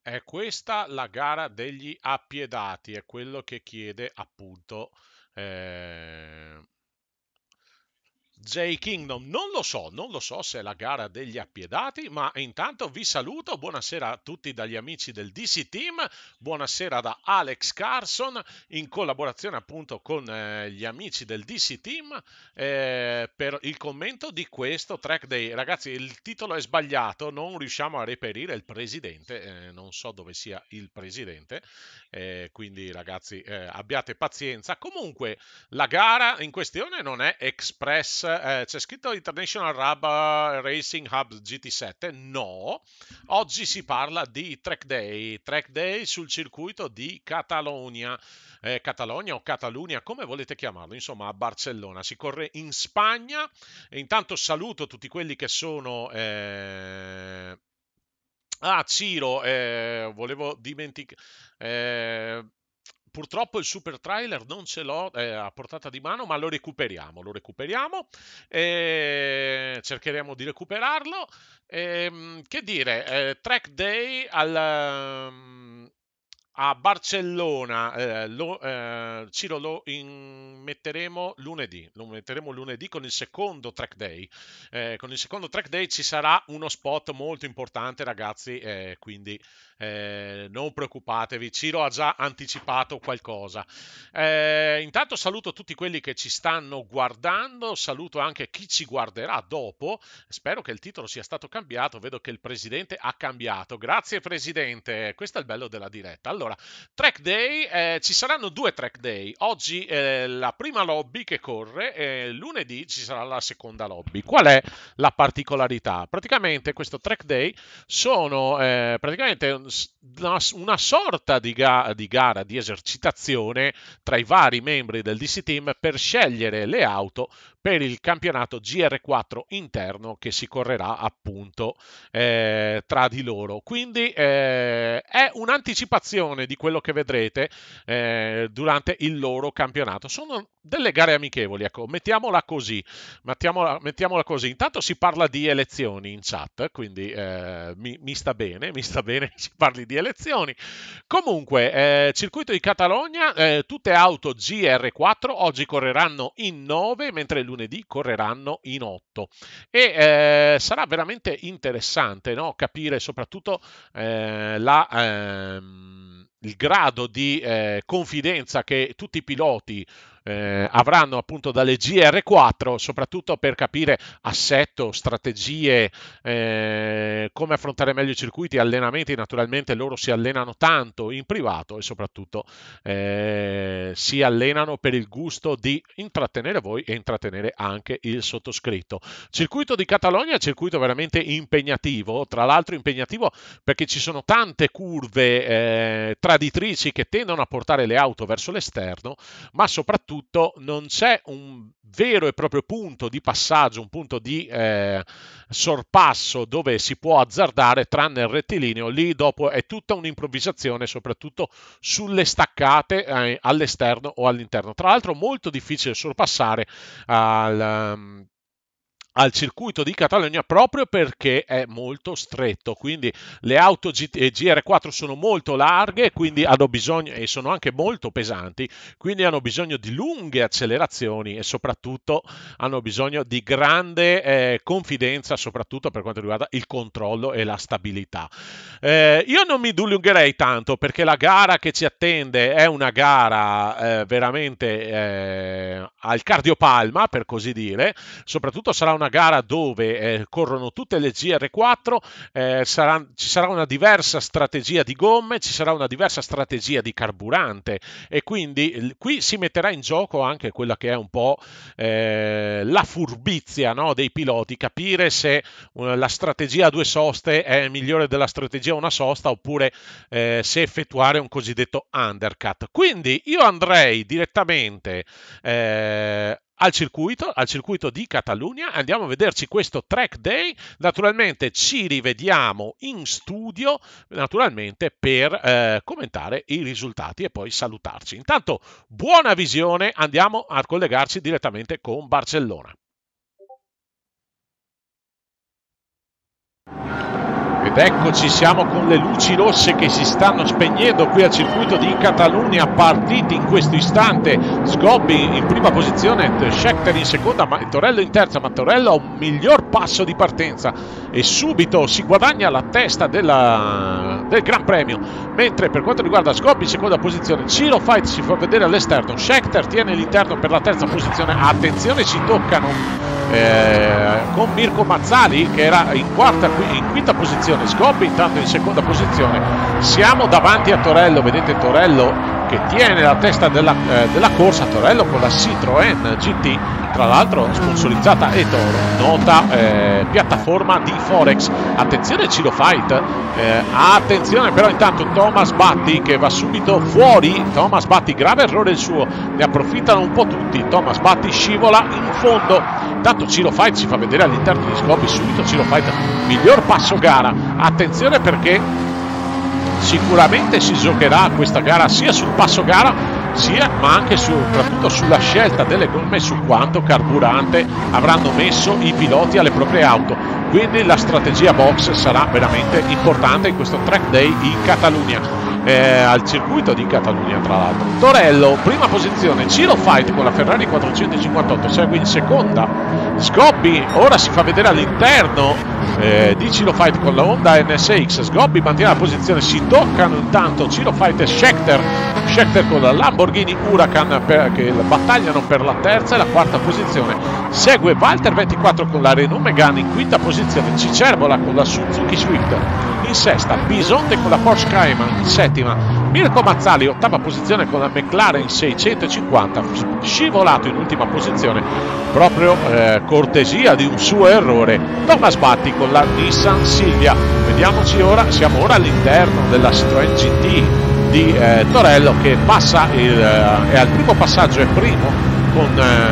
È questa la gara degli appiedati, è quello che chiede appunto eh, J Kingdom. Non lo so se è la gara degli appiedati, ma intanto vi saluto. Buonasera a tutti dagli amici del DC Team, buonasera da Alex Carson in collaborazione appunto con gli amici del DC Team per il commento di questo track day. Ragazzi, il titolo è sbagliato, non riusciamo a reperire il presidente, non so dove sia il presidente, quindi ragazzi abbiate pazienza. Comunque la gara in questione non è Express, c'è scritto International Racing Hub GT7, no, oggi si parla di track day sul circuito di Catalogna. Catalogna o Catalunya, come volete chiamarlo, insomma a Barcellona, si corre in Spagna. E intanto saluto tutti quelli che sono Ah, Ciro, volevo dimenticare. Purtroppo il super trailer non ce l'ho a portata di mano, ma lo recuperiamo, lo recuperiamo. Cercheremo di recuperarlo. Che dire, track day a Barcellona, Ciro lo metteremo lunedì con il secondo track day. Con il secondo track day ci sarà uno spot molto importante, ragazzi, quindi non preoccupatevi, Ciro ha già anticipato qualcosa. Intanto saluto tutti quelli che ci stanno guardando, saluto anche chi ci guarderà dopo. Spero che il titolo sia stato cambiato, vedo che il presidente ha cambiato. Grazie presidente, questo è il bello della diretta. Allora, track day, ci saranno due track day. Oggi la prima lobby che corre, lunedì ci sarà la seconda lobby. Qual è la particolarità? Praticamente questo track day sono praticamente una sorta di gara, di esercitazione tra i vari membri del DC Team per scegliere le auto per il campionato GR4 interno che si correrà appunto tra di loro. Quindi è un'anticipazione di quello che vedrete durante il loro campionato. Sono delle gare amichevoli, ecco, mettiamola così. Intanto si parla di elezioni in chat, quindi mi sta bene, mi sta bene che si parli di elezioni. Comunque, circuito di Catalogna, tutte auto GR4, oggi correranno in 9, mentre lunedì correranno in 8. E sarà veramente interessante, no? Capire soprattutto il grado di confidenza che tutti i piloti avranno appunto dalle GR4, soprattutto per capire assetto, strategie, come affrontare meglio i circuiti, allenamenti. Naturalmente loro si allenano tanto in privato e soprattutto si allenano per il gusto di intrattenere voi e intrattenere anche il sottoscritto. Circuito di Catalogna è un circuito veramente impegnativo, tra l'altro impegnativo perché ci sono tante curve traditrici che tendono a portare le auto verso l'esterno, ma soprattutto non c'è un vero e proprio punto di passaggio, un punto di sorpasso dove si può azzardare tranne il rettilineo. Lì dopo è tutta un'improvvisazione, soprattutto sulle staccate all'esterno o all'interno. Tra l'altro molto difficile sorpassare al circuito di Catalogna proprio perché è molto stretto, quindi le auto GR4 sono molto larghe, quindi hanno bisogno, e sono anche molto pesanti, quindi hanno bisogno di lunghe accelerazioni e soprattutto hanno bisogno di grande confidenza, soprattutto per quanto riguarda il controllo e la stabilità. Io non mi dilungherei tanto perché la gara che ci attende è una gara veramente al cardiopalma, per così dire. Soprattutto sarà una gara dove corrono tutte le GR4, ci sarà una diversa strategia di gomme, ci sarà una diversa strategia di carburante e quindi qui si metterà in gioco anche quella che è un po' la furbizia, no, dei piloti, capire se la strategia a due soste è migliore della strategia a una sosta oppure se effettuare un cosiddetto undercut. Quindi io andrei direttamente al circuito di Catalunya, andiamo a vederci questo track day, naturalmente ci rivediamo in studio, naturalmente per commentare i risultati e poi salutarci. Intanto buona visione, andiamo a collegarci direttamente con Barcellona. ed eccoci, siamo con le luci rosse che si stanno spegnendo qui al circuito di Catalunya, partiti in questo istante. Sgobbi in prima posizione, Scheckter in seconda, ma Torello in terza, ma Torello ha un miglior passo di partenza e subito si guadagna la testa del Gran Premio, mentre per quanto riguarda Sgobbi in seconda posizione, Ciro Fight si fa vedere all'esterno, Scheckter tiene l'interno per la terza posizione. Attenzione, si toccano con Mirko Mazzali che era in quinta posizione, Sgobbi intanto in seconda posizione. Siamo davanti a Torello, vedete Torello che tiene la testa della corsa, Torello con la Citroën GT, tra l'altro sponsorizzata Etoro, nota piattaforma di Forex. Attenzione Ciro Fight, attenzione però intanto Thomas Batti che va subito fuori. Thomas Batti, grave errore il suo, ne approfittano un po' tutti. Thomas Batti scivola in fondo, intanto Ciro Fight si fa vedere all'interno di Sgobbi, subito Ciro Fight miglior passo gara. Attenzione perché sicuramente si giocherà questa gara sia sul passo gara ma anche soprattutto sulla scelta delle gomme, su quanto carburante avranno messo i piloti alle proprie auto, quindi la strategia box sarà veramente importante in questo track day in Catalunya, al circuito di Catalunya. Tra l'altro Torello prima posizione, Ciro Fight con la Ferrari 458 segue in seconda, Sgobbi ora si fa vedere all'interno di Ciro Fight con la Honda NSX. Sgobbi mantiene la posizione, si toccano intanto Ciro Fight e Scheckter con la Lamborghini Huracan che battagliano per la terza e la quarta posizione. Segue Walter 24 con la Renault Megane in quinta posizione, Cicervola con la Suzuki Swift in sesta, Bisonte con la Porsche Cayman in settima, Mirko Mazzali ottava posizione con la McLaren 650, scivolato in ultima posizione proprio cortesia di un suo errore Thomas Batti con la Nissan Silvia. Vediamoci ora, siamo ora all'interno della Citroën GT di Torello che passa è al primo passaggio, è primo con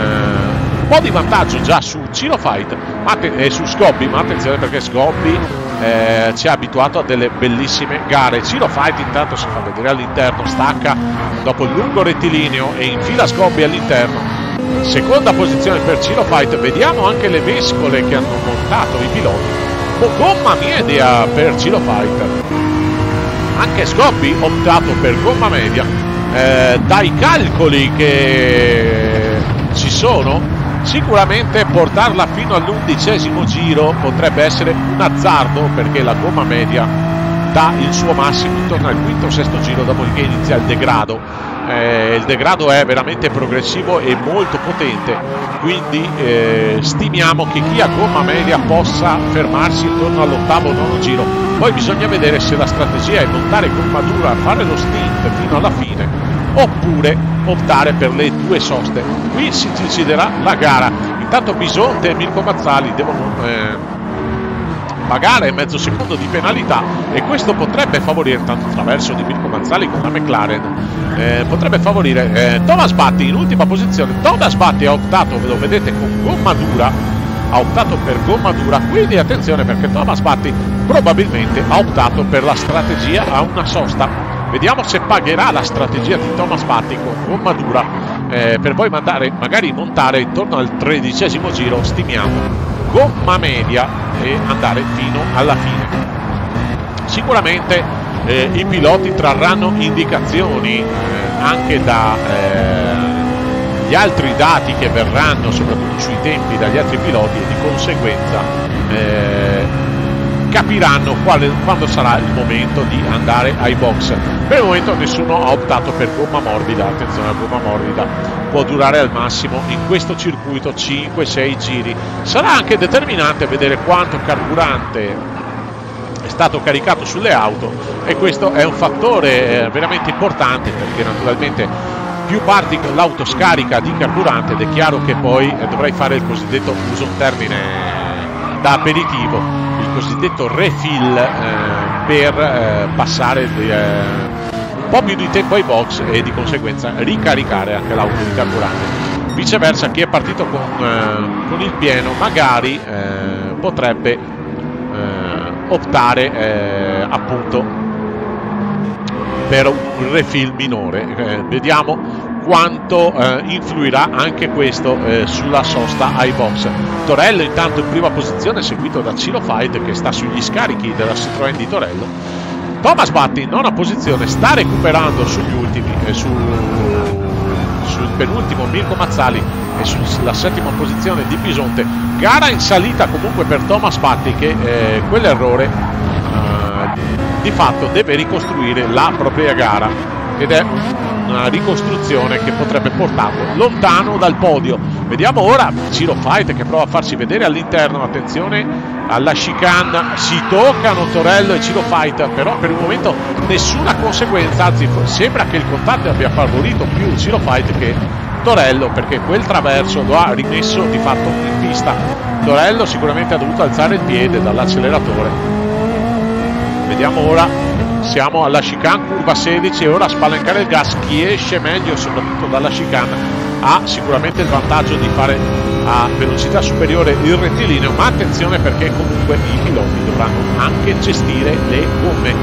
un po' di vantaggio già su Ciro Fight e su Sgobbi, ma attenzione perché Sgobbi ci ha abituato a delle bellissime gare. Ciro Fight intanto si fa vedere all'interno, stacca dopo il lungo rettilineo e infila Sgobbi all'interno, seconda posizione per Ciro Fight. Vediamo anche le vescole che hanno montato i piloti, gomma media per Ciro Fight, anche Sgobbi optato per gomma media. Dai calcoli che ci sono, sicuramente portarla fino all'11° giro potrebbe essere un azzardo, perché la gomma media dà il suo massimo intorno al quinto o sesto giro, dopodiché inizia il degrado. Il degrado è veramente progressivo e molto potente, quindi stimiamo che chi ha gomma media possa fermarsi intorno all'8° o 9° giro. Poi bisogna vedere se la strategia è montare gomma dura, fare lo stint fino alla fine, oppure optare per le due soste. Qui si deciderà la gara. Intanto Bisonte e Mirko Mazzali devono pagare mezzo secondo di penalità, e questo potrebbe favorire, tanto attraverso di Mirko Mazzali con la McLaren, potrebbe favorire Thomas Batti in ultima posizione. Thomas Batti ha optato, ve lo vedete, con gomma dura, ha optato per gomma dura, quindi attenzione perché Thomas Batti probabilmente ha optato per la strategia a una sosta. Vediamo se pagherà la strategia di Thomas Batti con gomma dura, per poi magari montare intorno al 13° giro, stimiamo, gomma media e andare fino alla fine. Sicuramente i piloti trarranno indicazioni anche da gli altri dati che verranno, soprattutto sui tempi, dagli altri piloti, e di conseguenza capiranno quando sarà il momento di andare ai box. Per il momento nessuno ha optato per gomma morbida. Attenzione, la gomma morbida può durare al massimo in questo circuito 5-6 giri. Sarà anche determinante vedere quanto carburante è stato caricato sulle auto, e questo è un fattore veramente importante, perché naturalmente più parti con l'auto scarica di carburante, ed è chiaro che poi dovrai fare il cosiddetto, uso un termine da aperitivo, il cosiddetto refill, per passare un po' più di tempo ai box e di conseguenza ricaricare anche l'auto di carburante. Viceversa, chi è partito con il pieno magari potrebbe optare appunto per un refill minore. Vediamo quanto influirà anche questo sulla sosta ai box. Torello intanto in prima posizione, seguito da Ciro Fight che sta sugli scarichi della Citroën di Torello. Thomas Batti in nona posizione, sta recuperando sugli ultimi, sul penultimo Mirko Mazzali e sulla settima posizione di Bisonte. Gara in salita comunque per Thomas Batti che quell'errore di fatto deve ricostruire la propria gara, ed è una ricostruzione che potrebbe portarlo lontano dal podio. Vediamo ora Ciro Fight che prova a farsi vedere all'interno. Attenzione alla chicane, si toccano Torello e Ciro Fight, però per il momento nessuna conseguenza, anzi sembra che il contatto abbia favorito più Ciro Fight che Torello, perché quel traverso lo ha rimesso di fatto in pista. Torello sicuramente ha dovuto alzare il piede dall'acceleratore. Vediamo ora, siamo alla chicane curva 16 e ora a spalancare il gas. Chi esce meglio soprattutto dalla chicane ha sicuramente il vantaggio di fare a velocità superiore il rettilineo, ma attenzione perché comunque i piloti dovranno anche gestire le gomme.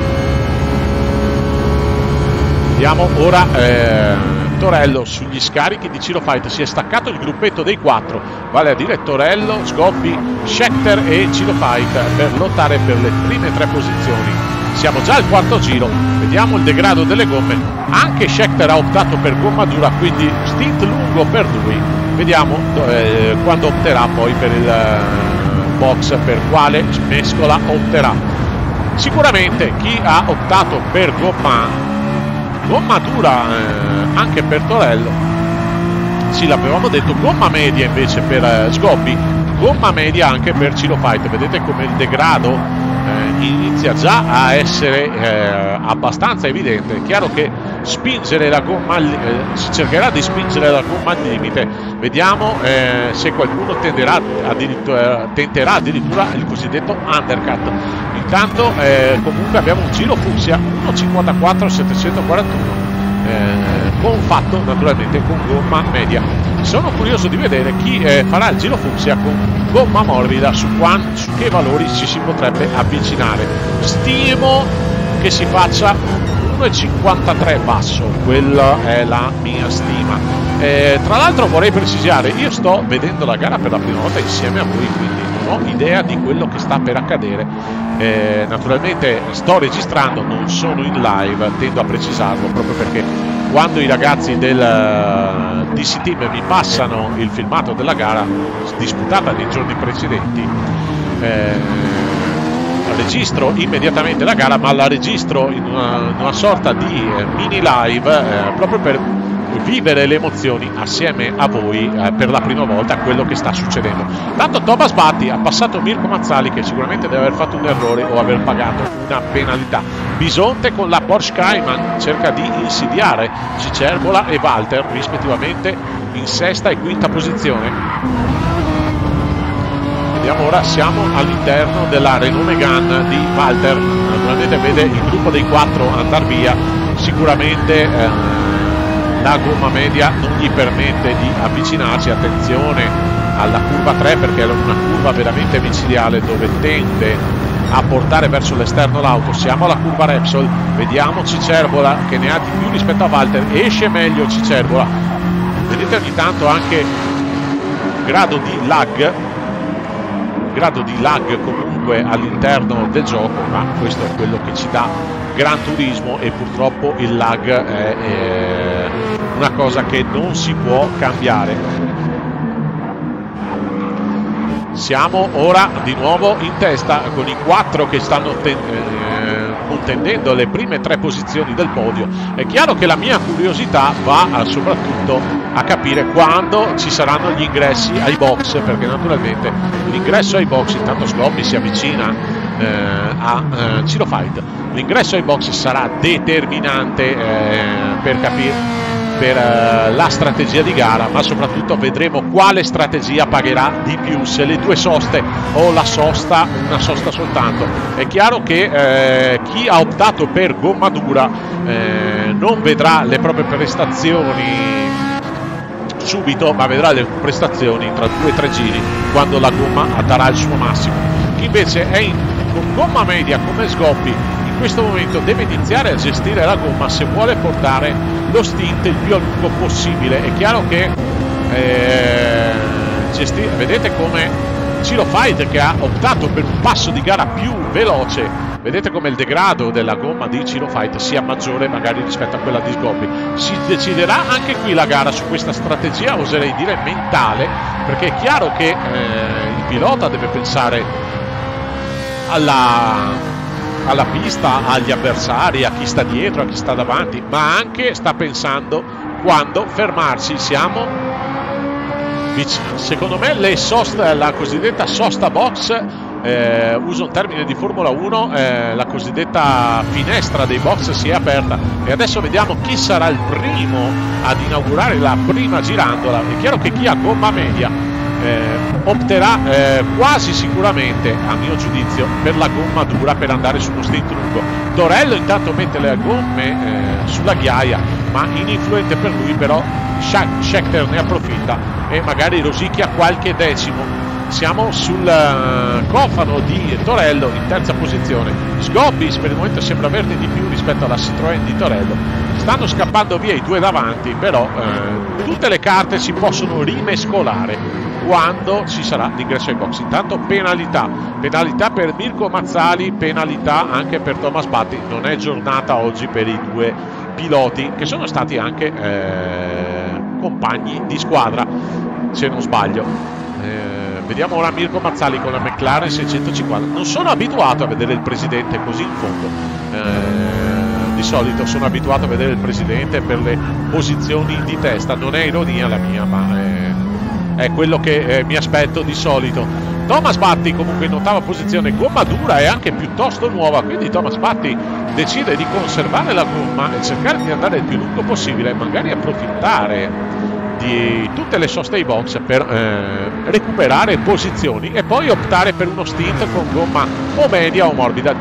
Vediamo ora Torello sugli scarichi di Ciro Fight, si è staccato il gruppetto dei 4, vale a dire Torello, Sgobbi, Scheckter e Ciro Fight per lottare per le prime 3 posizioni. Siamo già al quarto giro, vediamo il degrado delle gomme. Anche Scheckter ha optato per gomma dura, quindi stint lungo per lui. Vediamo quando opterà poi per il box, per quale mescola opterà. Sicuramente chi ha optato per gomma dura anche per Torello, sì, l'avevamo detto, gomma media invece per Sgobbi, gomma media anche per Ciro Fight. Vedete come il degrado inizia già a essere abbastanza evidente. È chiaro che spingere la gomma si cercherà di spingere la gomma al limite. Vediamo se qualcuno tenterà addirittura il cosiddetto undercut. Intanto comunque abbiamo un Giro Fucsia 1.54.741 fatto naturalmente con gomma media. Sono curioso di vedere chi farà il Giro Fucsia con gomma morbida, su che valori ci si potrebbe avvicinare. Stimo che si faccia 1.53 basso, quella è la mia stima. Tra l'altro vorrei precisare, io sto vedendo la gara per la prima volta insieme a voi, quindi non ho idea di quello che sta per accadere. Naturalmente sto registrando, non sono in live, tendo a precisarlo proprio perché quando i ragazzi del DC Team mi passano il filmato della gara disputata nei giorni precedenti, registro immediatamente la gara, ma la registro in una sorta di mini live proprio per vivere le emozioni assieme a voi per la prima volta quello che sta succedendo. Tanto Thomas Batti ha passato Mirko Mazzali, che sicuramente deve aver fatto un errore o aver pagato una penalità. Bisonte con la Porsche Cayman cerca di insidiare Cicerbola e Walter rispettivamente in sesta e quinta posizione. Vediamo ora, siamo all'interno della Renault Megane di Walter, naturalmente vede il gruppo dei 4 andare via. Sicuramente la gomma media non gli permette di avvicinarsi. Attenzione alla curva 3 perché è una curva veramente micidiale dove tende a portare verso l'esterno l'auto. Siamo alla curva Repsol, vediamo Cicerbola che ne ha di più rispetto a Walter, esce meglio Cicerbola. Vedete ogni tanto anche grado di lag comunque all'interno del gioco, ma questo è quello che ci dà Gran Turismo e purtroppo il lag è una cosa che non si può cambiare. Siamo ora di nuovo in testa con i 4 che stanno contendendo le prime 3 posizioni del podio. È chiaro che la mia curiosità va soprattutto a capire quando ci saranno gli ingressi ai box, perché naturalmente l'ingresso ai box, intanto Sgobbi si avvicina a Ciro Fight, l'ingresso ai box sarà determinante per capire la strategia di gara, ma soprattutto vedremo quale strategia pagherà di più, se le 2 soste o una sosta soltanto. È chiaro che chi ha optato per gomma dura non vedrà le proprie prestazioni subito, ma vedrà le prestazioni tra 2 o 3 giri quando la gomma darà il suo massimo. Chi invece è con gomma media come Sgobbi in questo momento deve iniziare a gestire la gomma se vuole portare lo stint il più a lungo possibile. È chiaro che vedete come Ciro Fight, che ha optato per un passo di gara più veloce, vedete come il degrado della gomma di Ciro Fight sia maggiore magari rispetto a quella di Sgobbi. Si deciderà anche qui la gara su questa strategia, oserei dire mentale, perché è chiaro che il pilota deve pensare alla pista, agli avversari, a chi sta dietro, a chi sta davanti, ma anche sta pensando quando fermarsi. Siamo secondo me la cosiddetta sosta box, uso un termine di Formula 1, la cosiddetta finestra dei box si è aperta e adesso vediamo chi sarà il primo ad inaugurare la prima girandola. È chiaro che chi ha gomma media opterà quasi sicuramente, a mio giudizio, per la gomma dura per andare su uno stint lungo. Torello intanto mette le gomme sulla ghiaia, ma ininfluente per lui, però Scheckter ne approfitta e magari rosicchia qualche decimo. Siamo sul cofano di Torello in terza posizione. Sgobbi per il momento sembra averne di più rispetto alla Citroën di Torello. Stanno scappando via i due davanti, però tutte le carte si possono rimescolare quando ci sarà l'ingresso ai box. Intanto penalità per Mirko Mazzali, penalità anche per Thomas Batti. Non è giornata oggi per i due piloti che sono stati anche compagni di squadra, se non sbaglio. Vediamo ora Mirko Mazzali con la McLaren 650. Non sono abituato a vedere il presidente così in fondo, di solito sono abituato a vedere il presidente per le posizioni di testa. Non è ironia la mia, ma è quello che mi aspetto di solito. Thomas Batti comunque in ottava posizione, gomma dura e anche piuttosto nuova, quindi Thomas Batti decide di conservare la gomma e cercare di andare il più lungo possibile, magari approfittare di tutte le soste ai box per recuperare posizioni e poi optare per uno stint con gomma o media o morbida.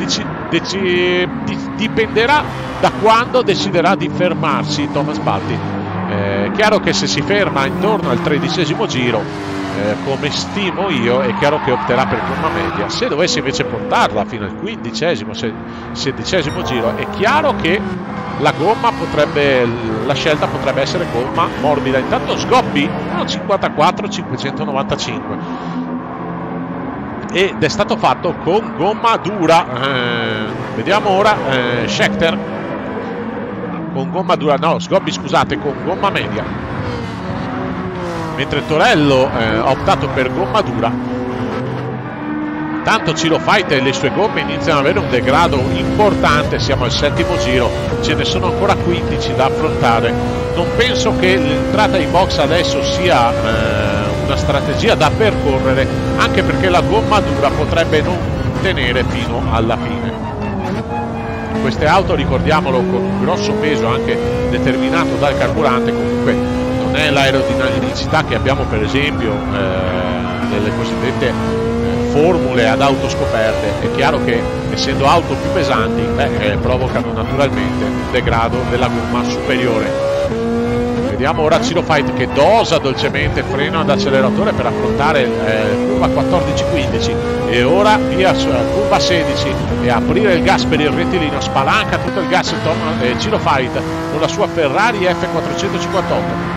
Dipenderà da quando deciderà di fermarsi Thomas Batti. Chiaro che se si ferma intorno al 13° giro, come stimo io, è chiaro che opterà per gomma media. Se dovesse invece portarla fino al 15° 16° giro, è chiaro che la scelta potrebbe essere gomma morbida. Intanto Sgobbi 1.54 595 ed è stato fatto con gomma dura. Vediamo ora Scheckter con gomma dura, no Sgobbi scusate, con gomma media, mentre Torello ha optato per gomma dura. Tanto Ciro Fight e le sue gomme iniziano ad avere un degrado importante, siamo al 7° giro, ce ne sono ancora 15 da affrontare. Non penso che l'entrata in box adesso sia una strategia da percorrere, anche perché la gomma dura potrebbe non tenere fino alla fine. Queste auto, ricordiamolo, con un grosso peso anche determinato dal carburante, comunque non è l'aerodinamicità che abbiamo per esempio nelle cosiddette formule ad auto scoperte. È chiaro che essendo auto più pesanti provocano naturalmente un degrado della gomma superiore. Vediamo ora Ciro Fight che dosa dolcemente freno ad acceleratore per affrontare curva 14-15 e ora via curva 16 e aprire il gas per il rettilineo, spalanca tutto il gas Ciro Fight con la sua Ferrari F458.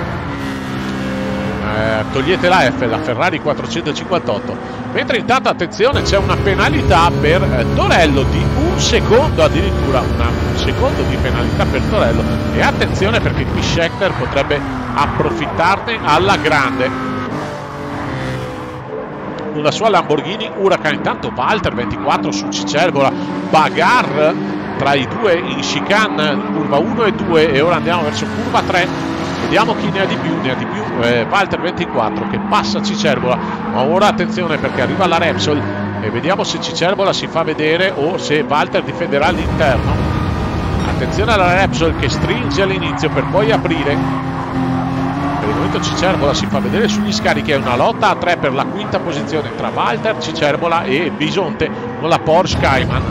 Togliete la F, la Ferrari 458, mentre intanto attenzione, c'è una penalità per Torello di 1 secondo, addirittura un secondo di penalità per Torello, e attenzione perché qui Scheckter potrebbe approfittarne alla grande con la sua Lamborghini Huracan. Intanto Walter 24 su Cicerbola, bagarre tra i due in chicane curva 1 e 2 e ora andiamo verso curva 3. Vediamo chi ne ha di più, Walter 24 che passa Cicerbola, ma ora attenzione perché arriva la Repsol e vediamo se Cicerbola si fa vedere o se Walter difenderà all'interno. Attenzione alla Repsol che stringe all'inizio per poi aprire. Per il momento Cicerbola si fa vedere sugli scarichi, è una lotta a 3 per la quinta posizione tra Walter, Cicerbola e Bisonte con la Porsche Cayman.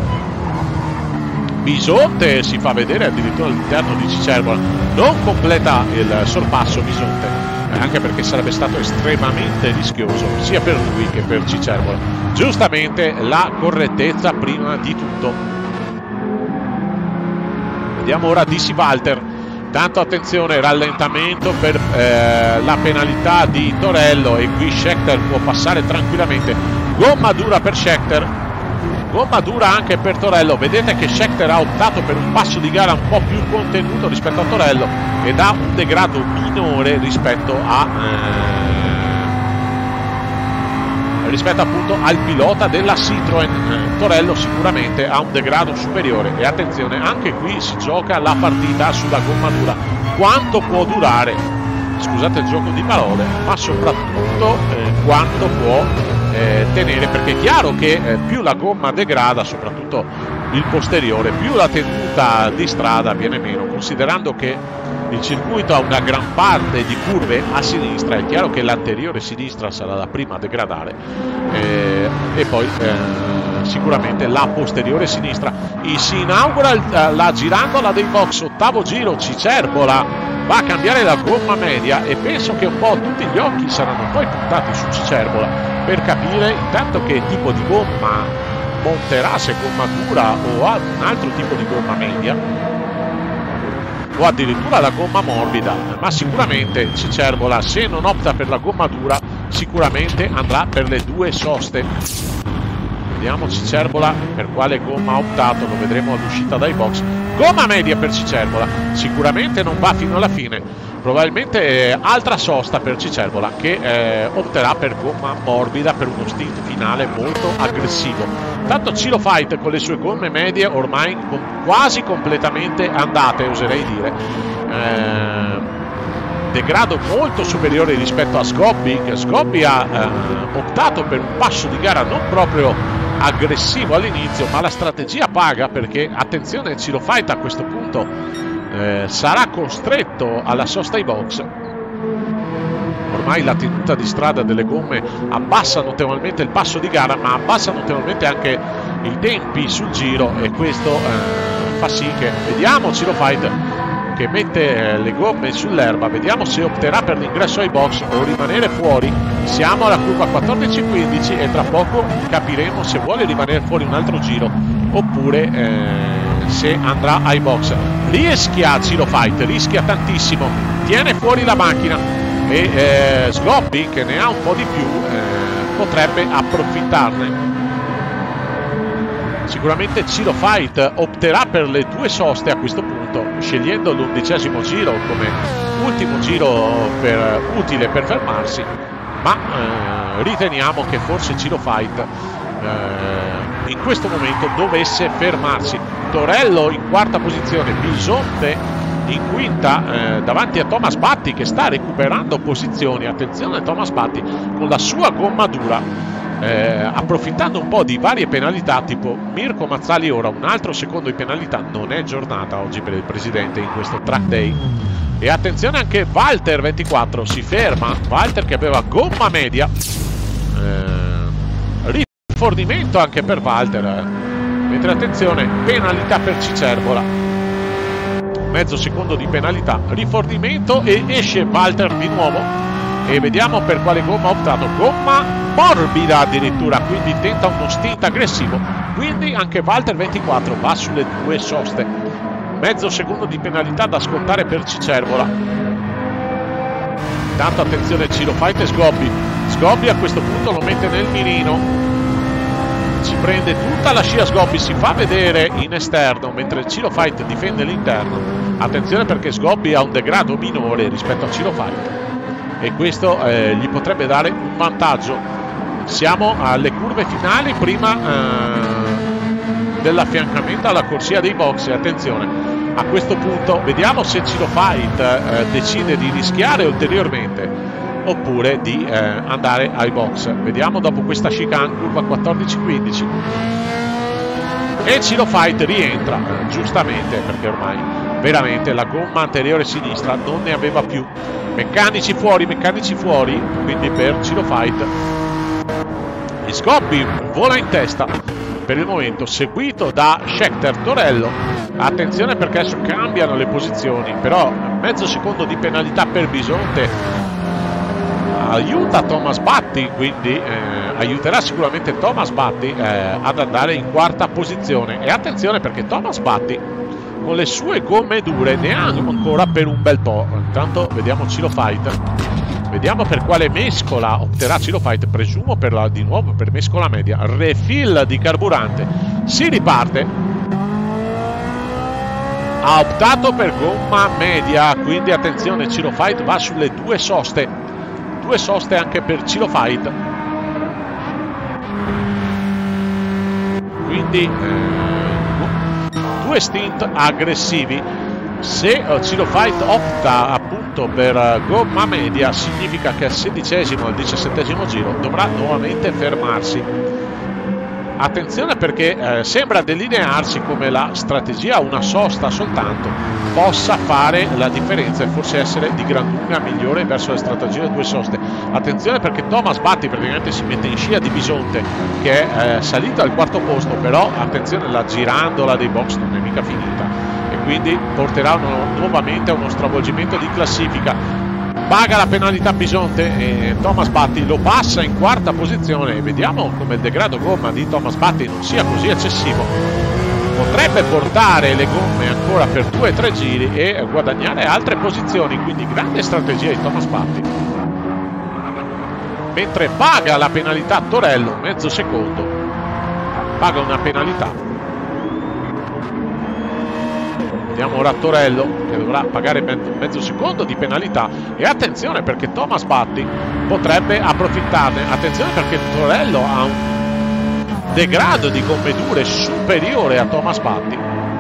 Bisonte si fa vedere addirittura all'interno di Cicerbola, non completa il sorpasso Bisonte, anche perché sarebbe stato estremamente rischioso sia per lui che per Cicerbola. Giustamente la correttezza prima di tutto. Vediamo ora DC Walter. Tanto attenzione, rallentamento per la penalità di Torello, e qui Scheckter può passare tranquillamente. Gomma dura per Scheckter, gomma dura anche per Torello. Vedete che Scheckter ha optato per un passo di gara un po' più contenuto rispetto a Torello ed ha un degrado minore rispetto appunto al pilota della Citroën. Torello sicuramente ha un degrado superiore, e attenzione, anche qui si gioca la partita sulla gomma dura, quanto può durare, scusate il gioco di parole, ma soprattutto quanto può tenere, perché è chiaro che più la gomma degrada, soprattutto il posteriore, più la tenuta di strada viene meno, considerando che il circuito ha una gran parte di curve a sinistra. È chiaro che l'anteriore sinistra sarà la prima a degradare, e poi sicuramente la posteriore sinistra. Si inaugura la girandola dei box, ottavo giro. Cicerbola va a cambiare la gomma media, e penso che un po' tutti gli occhi saranno poi puntati su Cicerbola per capire intanto che tipo di gomma monterà, se gomma dura o ha un altro tipo di gomma media o addirittura la gomma morbida. Ma sicuramente Cicerbola, se non opta per la gomma dura, sicuramente andrà per le due soste. Vediamo Cicerbola per quale gomma ha optato, lo vedremo all'uscita dai box. Gomma media per Cicerbola, sicuramente non va fino alla fine, probabilmente altra sosta per Cicerbola, che opterà per gomma morbida per uno stint finale molto aggressivo. Tanto Ciro Fight con le sue gomme medie ormai quasi completamente andate, oserei dire, degrado molto superiore rispetto a Sgobbi, che Sgobbi ha optato per un passo di gara non proprio aggressivo all'inizio, ma la strategia paga, perché attenzione, Ciro Fight a questo punto sarà costretto alla sosta ai box. Ormai la tenuta di strada delle gomme abbassa notevolmente il passo di gara, ma abbassa notevolmente anche i tempi sul giro, e questo fa sì che vediamo Ciro Fight che mette le gomme sull'erba. Vediamo se opterà per l'ingresso ai box o rimanere fuori. Siamo alla curva 14-15 e tra poco capiremo se vuole rimanere fuori un altro giro oppure se andrà ai box. Rischia Ciro Fight, rischia tantissimo, tiene fuori la macchina, e Sgobbi, che ne ha un po' di più, potrebbe approfittarne. Sicuramente Ciro Fight opterà per le due soste a questo punto, scegliendo l'11° giro come ultimo giro utile per fermarsi, ma riteniamo che forse Ciro Fight in questo momento dovesse fermarsi. Torello in quarta posizione, Bisonte in quinta, davanti a Thomas Batti che sta recuperando posizioni. Attenzione, Thomas Batti con la sua gomma dura, approfittando un po' di varie penalità, tipo Mirko Mazzali ora un altro secondo di penalità. Non è giornata oggi per il presidente in questo track day. E attenzione anche Walter 24 si ferma, Walter che aveva gomma media, rifornimento anche per Walter, mentre attenzione, penalità per Cicerbola, mezzo secondo di penalità, rifornimento, e esce Walter di nuovo, e vediamo per quale gomma ha optato. Gomma morbida addirittura, quindi tenta uno stint aggressivo, quindi anche Walter 24 va sulle due soste, mezzo secondo di penalità da scontare per Cicerbola. Intanto attenzione Ciro Fight e Sgobbi a questo punto lo mette nel mirino, si prende tutta la scia Sgobbi, si fa vedere in esterno mentre Ciro Fight difende l'interno. Attenzione perché Sgobbi ha un degrado minore rispetto a Ciro Fight e questo gli potrebbe dare un vantaggio. Siamo alle curve finali prima dell'affiancamento alla corsia dei box, e attenzione a questo punto vediamo se Ciro Fight decide di rischiare ulteriormente oppure di andare ai box. Vediamo dopo questa chicane, curva 14-15, e Ciro Fight rientra giustamente perché ormai veramente la gomma anteriore sinistra non ne aveva più. Meccanici fuori, quindi per Ciro Fight. E Sgobbi vola in testa per il momento, seguito da Scheckter, Torello. Attenzione perché adesso cambiano le posizioni, però mezzo secondo di penalità per Bisonte aiuta Thomas Batti, quindi aiuterà sicuramente Thomas Batti ad andare in quarta posizione. E attenzione perché Thomas Batti con le sue gomme dure ne ha ancora per un bel po'. Intanto vediamo Ciro Fight, vediamo per quale mescola opterà Ciro Fight. Presumo di nuovo per mescola media. Refill di carburante, si riparte. Ha optato per gomma media, quindi attenzione, Ciro Fight va sulle due soste anche per Ciro Fight, quindi due stint aggressivi. Se Ciro Fight opta appunto per gomma media, significa che al 16° e al 17° giro dovrà nuovamente fermarsi. Attenzione, perché sembra delinearsi come la strategia una sosta soltanto possa fare la differenza e forse essere di gran lunga migliore verso le strategie due soste. Attenzione, perché Thomas Batti praticamente si mette in scia di Bisonte, che è salito al 4° posto, però attenzione, la girandola dei box non è mica finita e quindi porterà nuovamente a uno stravolgimento di classifica. Paga la penalità Bisonte e Thomas Batti lo passa in 4ª posizione. Vediamo come il degrado gomma di Thomas Batti non sia così eccessivo. Potrebbe portare le gomme ancora per 2-3 giri e guadagnare altre posizioni, quindi grande strategia di Thomas Batti. Mentre paga la penalità Torello, mezzo secondo, paga una penalità. Vediamo ora Torello che dovrà pagare mezzo secondo di penalità e attenzione, perché Thomas Batti potrebbe approfittarne. Attenzione, perché Torello ha un degrado di gomme dure superiore a Thomas Batti.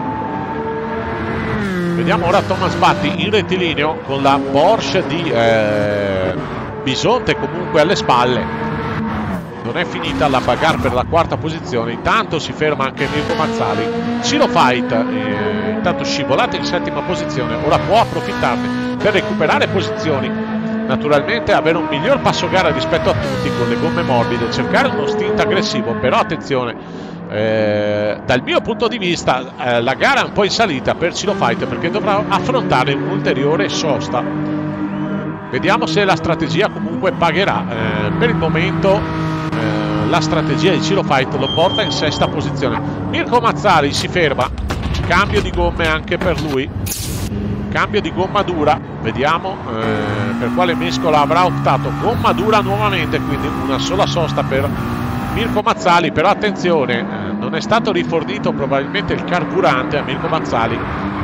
Vediamo ora Thomas Batti in rettilineo con la Porsche di Bisonte comunque alle spalle. Non è finita la bagarre per la 4ª posizione, intanto si ferma anche Mirko Mazzali. Ciro Fight intanto scivolato in 7ª posizione, ora può approfittarne per recuperare posizioni, naturalmente avere un miglior passo gara rispetto a tutti con le gomme morbide, cercare uno stint aggressivo. Però attenzione, dal mio punto di vista la gara è un po' in salita per Ciro Fight, perché dovrà affrontare un'ulteriore sosta. Vediamo se la strategia comunque pagherà. Per il momento la strategia di Ciro Fight lo porta in 6ª posizione. Mirko Mazzali si ferma, cambio di gomme anche per lui, cambio di gomma dura. Vediamo per quale mescola avrà optato. Gomma dura nuovamente, quindi una sola sosta per Mirko Mazzali. Però attenzione, non è stato rifornito probabilmente il carburante a Mirko Mazzali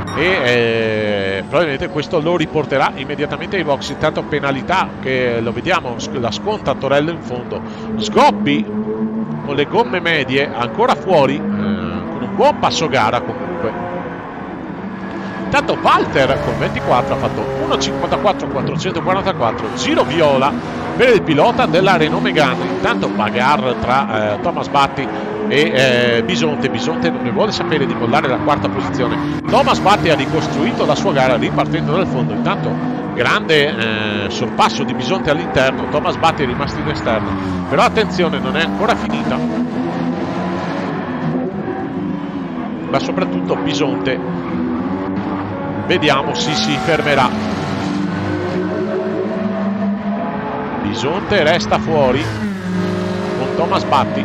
e probabilmente questo lo riporterà immediatamente ai box. Intanto penalità che lo vediamo, la sconta Torello in fondo. Sgoppi con le gomme medie ancora fuori, con un buon passo gara comunque. Intanto Walter con 24 ha fatto 1.54.444, giro viola per il pilota della Renault Megane. Intanto bagarre tra Thomas Batti e Bisonte. Bisonte non ne vuole sapere di mollare la 4ª posizione. Thomas Batti ha ricostruito la sua gara ripartendo dal fondo. Intanto grande sorpasso di Bisonte all'interno, Thomas Batti è rimasto in esterno, però attenzione, non è ancora finita, ma soprattutto Bisonte, vediamo se si fermerà. Bisonte resta fuori con Thomas Batti.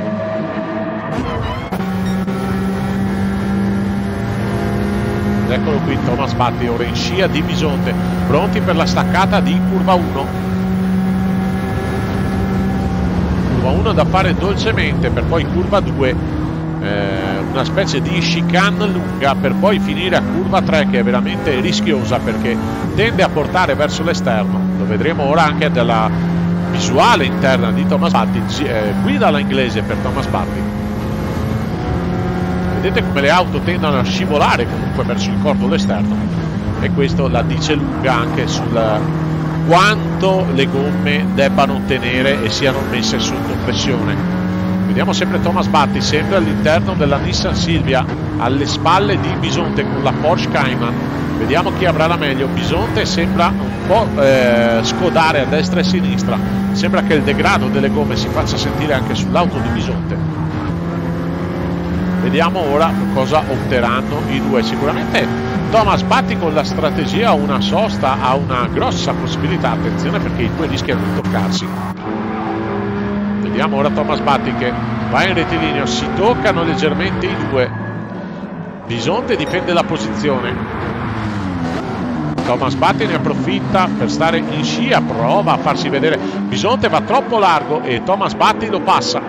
Eccolo qui Thomas Batti ora in scia di Bisonte, pronti per la staccata di curva 1. Curva 1 da fare dolcemente, per poi curva 2 una specie di chicane lunga, per poi finire a curva 3 che è veramente rischiosa perché tende a portare verso l'esterno. Lo vedremo ora anche dalla visuale interna di Thomas Batti, guida la inglese per Thomas Batti. Vedete come le auto tendono a scivolare comunque verso il cordolo esterno e questo la dice lunga anche sul quanto le gomme debbano tenere e siano messe sotto pressione. Vediamo sempre Thomas Batti, sempre all'interno della Nissan Silvia, alle spalle di Bisonte con la Porsche Cayman. Vediamo chi avrà la meglio. Bisonte sembra un po' scodare a destra e a sinistra, sembra che il degrado delle gomme si faccia sentire anche sull'auto di Bisonte. Vediamo ora cosa opteranno i due. Sicuramente Thomas Batti con la strategia una sosta ha una grossa possibilità, attenzione perché i due rischiano di toccarsi. Vediamo ora Thomas Batti che va in rettilineo, si toccano leggermente i due. Bisonte difende la posizione. Thomas Batti ne approfitta per stare in scia, prova a farsi vedere. Bisonte va troppo largo e Thomas Batti lo passa.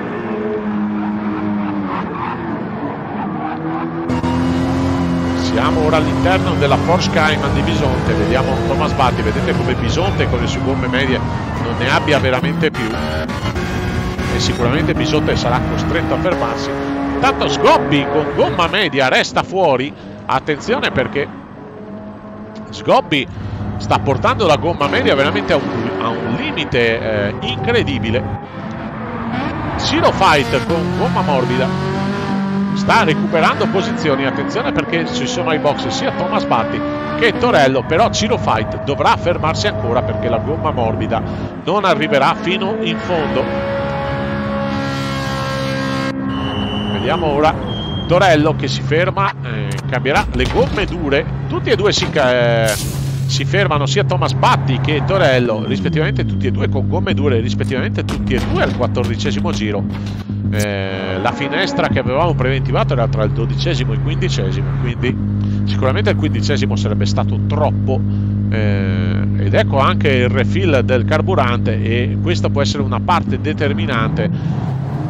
Siamo ora all'interno della Porsche Cayman di Bisonte. Vediamo Thomas Batti, vedete come Bisonte con le sue gomme medie non ne abbia veramente più. E sicuramente Bisonte sarà costretto a fermarsi. Intanto Sgobbi con gomma media resta fuori. Attenzione perché Sgobbi sta portando la gomma media veramente a un limite incredibile. Ciro Fight con gomma morbida sta recuperando posizioni. Attenzione perché ci sono ai box sia Thomas Batti che Torello, però Ciro Fight dovrà fermarsi ancora perché la gomma morbida non arriverà fino in fondo. Vediamo ora Torello che si ferma, cambierà le gomme dure. Tutti e due si fermano, sia Thomas Batti che Torello, rispettivamente tutti e due con gomme dure, rispettivamente tutti e due al 14° giro. La finestra che avevamo preventivato era tra il 12° e il 15°, quindi sicuramente il 15° sarebbe stato troppo. Ed ecco anche il refill del carburante, e questa può essere una parte determinante.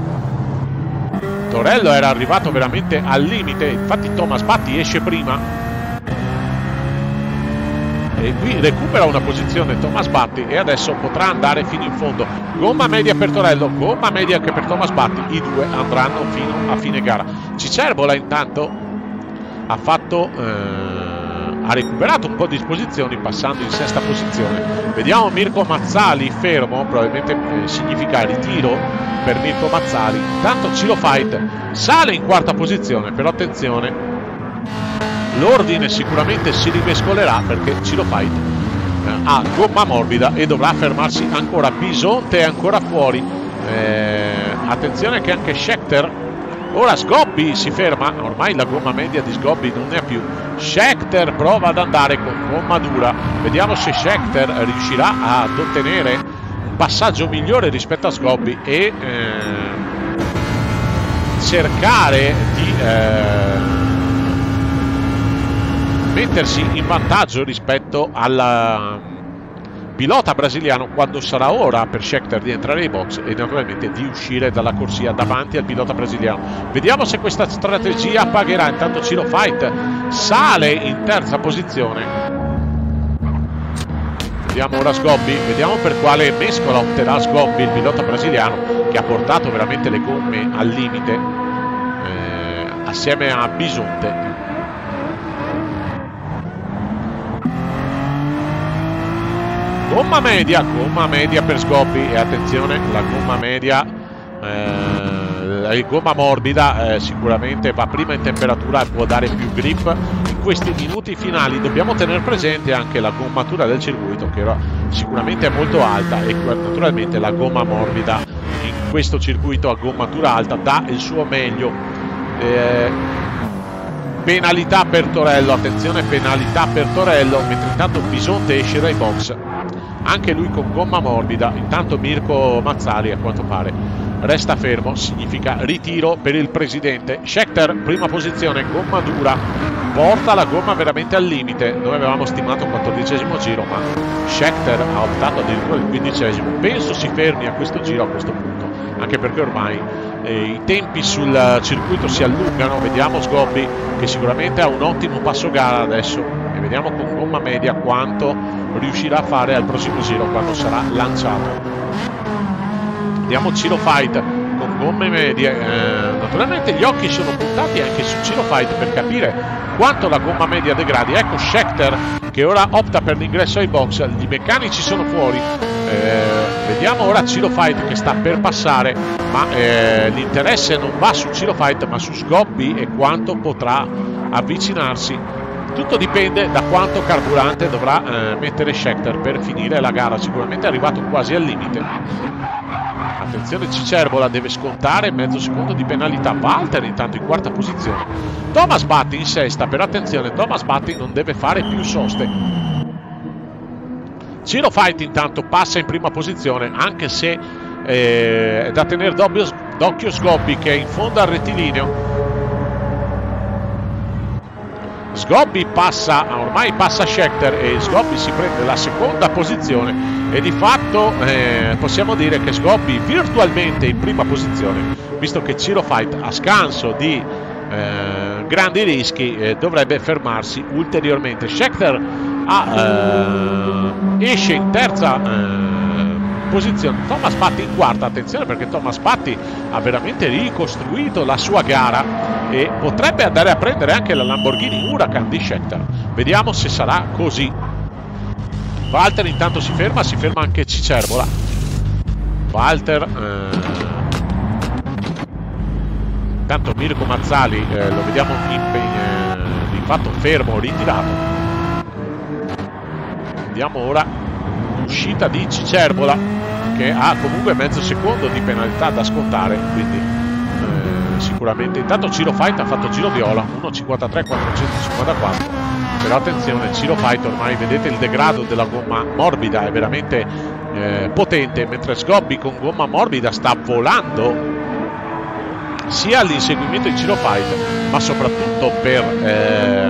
Torello era arrivato veramente al limite, infatti Thomas Batti esce prima e qui recupera una posizione Thomas Batti e adesso potrà andare fino in fondo. Gomma media per Torello, gomma media anche per Thomas Batti, i due andranno fino a fine gara. Cicerbola intanto ha recuperato un po' di posizioni passando in sesta posizione. Vediamo Mirko Mazzali fermo, probabilmente significa ritiro per Mirko Mazzali. Intanto Ciro Fight sale in quarta posizione, però attenzione, l'ordine sicuramente si rimescolerà perché Ciro Fight ha gomma morbida e dovrà fermarsi ancora. Bisonte è ancora fuori, attenzione che anche Scheckter. Ora Sgobbi si ferma, ormai la gomma media di Sgobbi non ne ha più. Scheckter prova ad andare con gomma dura, vediamo se Scheckter riuscirà ad ottenere un passaggio migliore rispetto a Sgobbi e cercare di mettersi in vantaggio rispetto al pilota brasiliano, quando sarà ora per Scheckter di entrare nei box e naturalmente di uscire dalla corsia davanti al pilota brasiliano. Vediamo se questa strategia pagherà. Intanto Ciro Fight sale in terza posizione. Vediamo ora Sgobbi, vediamo per quale mescola opterà Sgobbi, il pilota brasiliano che ha portato veramente le gomme al limite assieme a Bisonte. Gomma media per Sgobbi e attenzione, la gomma media, la gomma morbida sicuramente va prima in temperatura e può dare più grip in questi minuti finali. Dobbiamo tenere presente anche la gommatura del circuito, che sicuramente è molto alta, e naturalmente la gomma morbida in questo circuito a gommatura alta dà il suo meglio. Penalità per Torello, attenzione, penalità per Torello, mentre intanto Bisonte esce dai box, anche lui con gomma morbida. Intanto Mirko Mazzali a quanto pare resta fermo, significa ritiro per il presidente. Scheckter prima posizione, gomma dura, porta la gomma veramente al limite. Noi avevamo stimato 14° giro, ma Scheckter ha optato addirittura il 15°. Penso si fermi a questo giro, a questo punto, anche perché ormai i tempi sul circuito si allungano. Vediamo Sgobbi che sicuramente ha un ottimo passo gara adesso, e vediamo con gomma media quanto riuscirà a fare al prossimo giro quando sarà lanciato. Vediamo Ciro Fight con gomme medie, naturalmente gli occhi sono puntati anche su Ciro Fight per capire quanto la gomma media degradi. Ecco Scheckter che ora opta per l'ingresso ai box, i meccanici sono fuori. Vediamo ora Ciro Fight che sta per passare, ma l'interesse non va su Ciro Fight ma su Sgobbi e quanto potrà avvicinarsi. Tutto dipende da quanto carburante dovrà mettere Scheckter per finire la gara. Sicuramente è arrivato quasi al limite. Attenzione, Cicerbola deve scontare mezzo secondo di penalità. Walter intanto in quarta posizione, Thomas Batti in sesta, però attenzione, Thomas Batti non deve fare più soste. Ciro Fight intanto passa in prima posizione, anche se è da tenere d'occhio Sgobbi che è in fondo al rettilineo. Sgobbi ormai passa Scheckter e Sgobbi si prende la seconda posizione e di fatto possiamo dire che Sgobbi virtualmente in prima posizione, visto che Ciro Fight a scanso di grandi rischi dovrebbe fermarsi ulteriormente. Scheckter esce in terza posizione, Thomas Patti in quarta. Attenzione perché Thomas Patti ha veramente ricostruito la sua gara e potrebbe andare a prendere anche la Lamborghini Huracan di Scheckter. Vediamo se sarà così. Walter intanto si ferma anche Cicerbola. Walter intanto Mirko Mazzali lo vediamo di fatto fermo, ritirato. Vediamo ora l'uscita di Cicerbola, che ha comunque mezzo secondo di penalità da scontare, quindi sicuramente. Intanto Ciro Fight ha fatto giro viola 1.53.454, però attenzione, Ciro Fight ormai vedete il degrado della gomma morbida è veramente potente, mentre Sgobbi con gomma morbida sta volando sia all'inseguimento di Ciro Fight, ma soprattutto per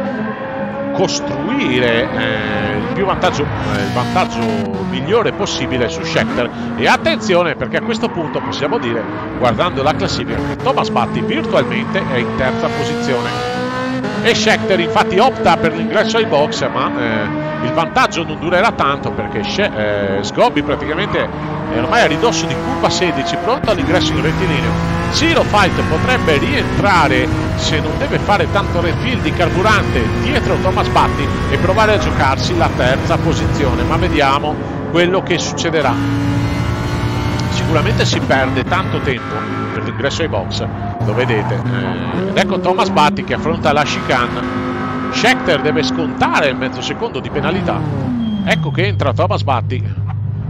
costruire il vantaggio migliore possibile su Scheckter. E attenzione perché a questo punto possiamo dire, guardando la classifica, che Thomas Patti virtualmente è in terza posizione e Scheckter infatti opta per l'ingresso ai box, ma il vantaggio non durerà tanto perché Sgobbi praticamente è ormai a ridosso di curva 16, pronto all'ingresso in rettilineo. Ciro Fight potrebbe rientrare, se non deve fare tanto refill di carburante, dietro Thomas Patti e provare a giocarsi la terza posizione, ma vediamo quello che succederà. Sicuramente si perde tanto tempo per l'ingresso ai box, lo vedete, ed ecco Thomas Patti che affronta la chicane. Scheckter deve scontare il mezzo secondo di penalità, ecco che entra Thomas Patti.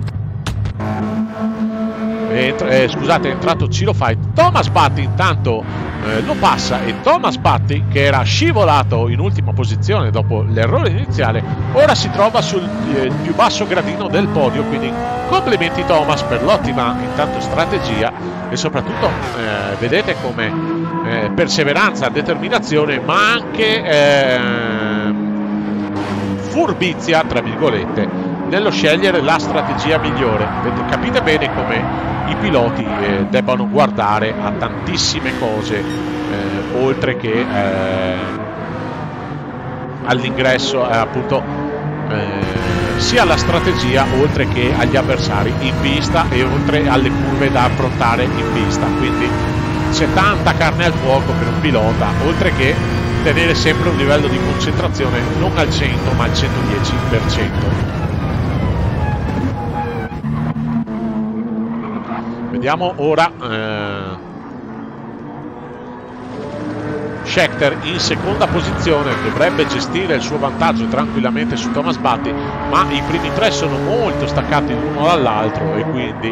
Scusate, è entrato Ciro Fight. Thomas Patti intanto lo passa e Thomas Patti, che era scivolato in ultima posizione dopo l'errore iniziale, ora si trova sul più basso gradino del podio, quindi complimenti Thomas per l'ottima intanto strategia e soprattutto vedete come perseveranza, determinazione, ma anche furbizia tra virgolette nello scegliere la strategia migliore. Capite bene come i piloti debbano guardare a tantissime cose oltre che all'ingresso appunto sia alla strategia oltre che agli avversari in pista e oltre alle curve da affrontare in pista. Quindi c'è tanta carne al fuoco per un pilota, oltre che tenere sempre un livello di concentrazione non al 100 ma al 110%. Vediamo ora Scheckter in seconda posizione, dovrebbe gestire il suo vantaggio tranquillamente su Thomas Patti, ma i primi tre sono molto staccati l'uno dall'altro e quindi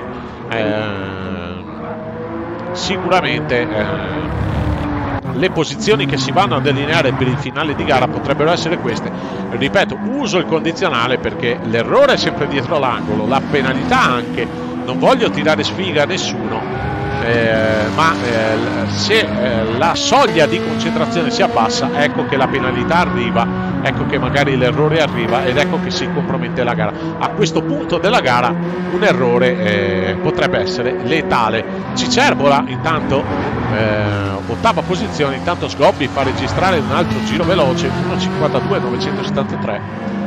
sicuramente le posizioni che si vanno a delineare per il finale di gara potrebbero essere queste. Ripeto, uso il condizionale perché l'errore è sempre dietro l'angolo, la penalità anche, non voglio tirare sfiga a nessuno, ma se la soglia di concentrazione si abbassa, ecco che la penalità arriva, ecco che magari l'errore arriva ed ecco che si compromette la gara. A questo punto della gara un errore potrebbe essere letale. Cicerbola intanto ottava posizione, intanto Sgobbi fa registrare un altro giro veloce 1.52.973.